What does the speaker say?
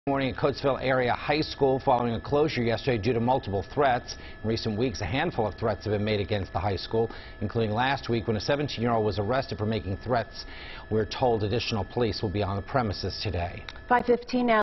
Morning at Coatesville area high school following a closure yesterday due to multiple threats. In recent weeks, a handful of threats have been made against the high school, including last week when a 17-year-old was arrested for making threats. We're told additional police will be on the premises today. 5:15 now.